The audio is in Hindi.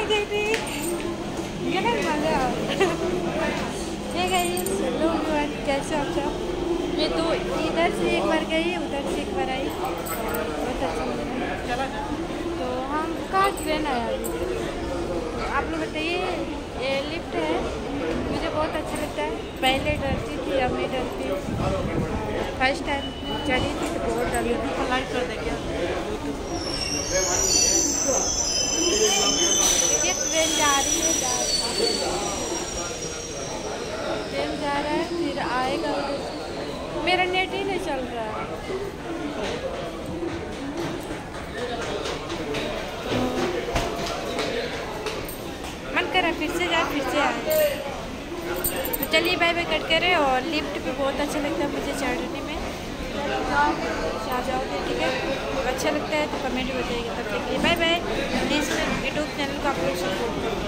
देखते कितना मजा कैसे आप सब। ये तो इधर से एक बार गई, उधर से एक बार आई, बहुत अच्छा लगा। तो हम कहाँ ट्रेन आया अभी, आप लोग बताइए। ये लिफ्ट है, मुझे बहुत अच्छा लगता है। पहले डरती थी, अब नहीं डरती। फर्स्ट टाइम चढ़ी थी तो बहुत डर लगी। लाइक कर दे क्या? ये ट्रेन जा रही है, ट्रेन जा रहा है, फिर आएगा उधर से। मेरा नेट ही नहीं चल रहा है। मन कर रहा फिर से जाए, फिर से आए। तो चलिए बाय बाय कट करें। और लिफ्ट पे बहुत अच्छा लगता है मुझे चढ़ने में। आ जाओगे ठीक है, अच्छा लगता है तो कमेंट बताइएगा। तब तक के लिए bye bye. Please YouTube channel को आप लोग सपोर्ट करो।